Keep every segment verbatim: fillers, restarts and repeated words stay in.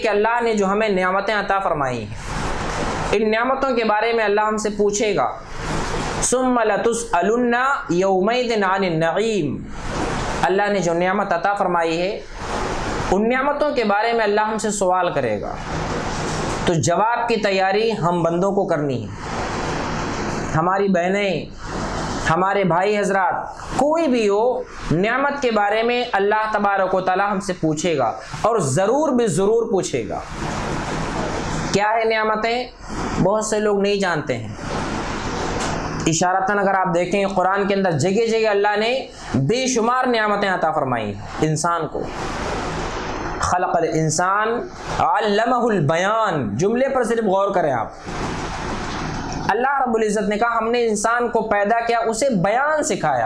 कि अल्लाह ने जो हमें नियामतें अता फरमाई हैं, इन नियामतों के बारे में अल्लाह हमसे पूछेगा। सुम्मा लतुसअलुन्ना यौमइदिन अनिन नईम, अल्लाह ने जो नियामत अता फरमाई है उन नियामतों के बारे में अल्लाह हमसे सवाल करेगा। तो जवाब की तैयारी हम बंदों को करनी है। हमारी बहनें, हमारे भाई हजरात, कोई भी हो, नियामत के बारे में अल्लाह तबारक व तआला हमसे पूछेगा और ज़रूर भी ज़रूर पूछेगा। क्या है नियामतें? बहुत से लोग नहीं जानते हैं। इशारतन अगर आप देखें कुरान के अंदर जगह जगह अल्लाह ने बेशुमार नियामतें अता फरमाई इंसान को। खलक़ल इंसान अल्लमहुल बयान, जुमले पर सिर्फ गौर करें आप। अल्लाह रब्बुल इज़्ज़त ने कहा हमने इंसान को पैदा किया, उसे बयान सिखाया।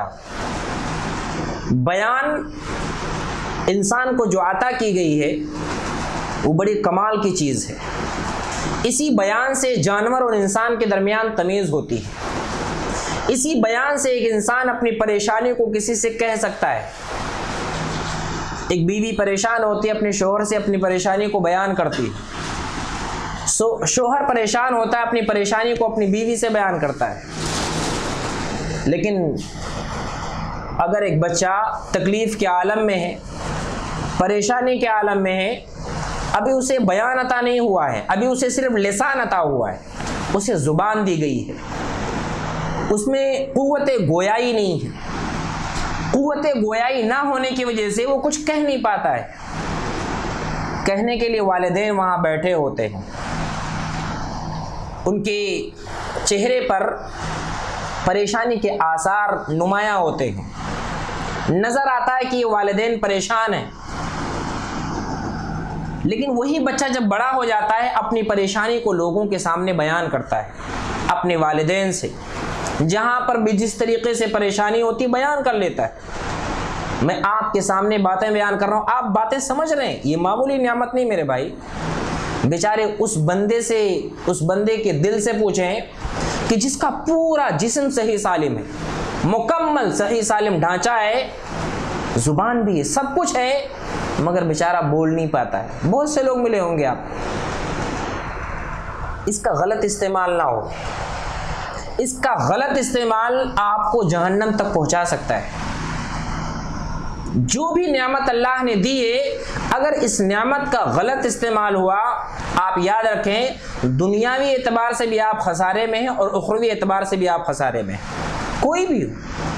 बयान इंसान को जो अता की गई है वो बड़ी कमाल की चीज़ है। इसी बयान से जानवर और इंसान के दरमियान तमीज़ होती है। इसी बयान से एक इंसान अपनी परेशानी को किसी से कह सकता है। एक बीवी परेशान होती है, अपने शोहर से अपनी परेशानी को बयान करती है। सो शोहर परेशान होता है, अपनी परेशानी को अपनी बीवी से बयान करता है। लेकिन अगर एक बच्चा तकलीफ़ के आलम में है, परेशानी के आलम में है, अभी उसे बयान अता नहीं हुआ है, अभी उसे सिर्फ लिसान अता हुआ है, उसे ज़ुबान दी गई है, उसमें क़ुव्वत गोयाई नहीं है। क़ुव्वत गोयाई ना होने की वजह से वो कुछ कह नहीं पाता है। कहने के लिए वालिदैन वहाँ बैठे होते हैं, उनके चेहरे पर परेशानी के आसार नुमायाँ होते हैं, नज़र आता है कि ये वालिदैन परेशान हैं। लेकिन वही बच्चा जब बड़ा हो जाता है अपनी परेशानी को लोगों के सामने बयान करता है, अपने वालिदैन से जहाँ पर भी जिस तरीके से परेशानी होती बयान कर लेता है। मैं आपके सामने बातें बयान कर रहा हूँ, आप बातें समझ रहे हैं, ये मामूली नियामत नहीं मेरे भाई। बेचारे उस बंदे से, उस बंदे के दिल से पूछें कि जिसका पूरा जिस्म सही सालिम है, मुकम्मल सही सालिम ढांचा है, जुबान भी है, सब कुछ है, मगर बेचारा बोल नहीं पाता है। बहुत से लोग मिले होंगे आप। इसका गलत इस्तेमाल ना हो, इसका गलत इस्तेमाल आपको जहन्नम तक पहुंचा सकता है। जो भी नियामत अल्लाह ने दी है, अगर इस नियामत का गलत इस्तेमाल हुआ, आप याद रखें दुनियावी एतबार से भी आप खसारे में हैं और उखरवी एतबार से भी आप खसारे में हैं। कोई भी हो,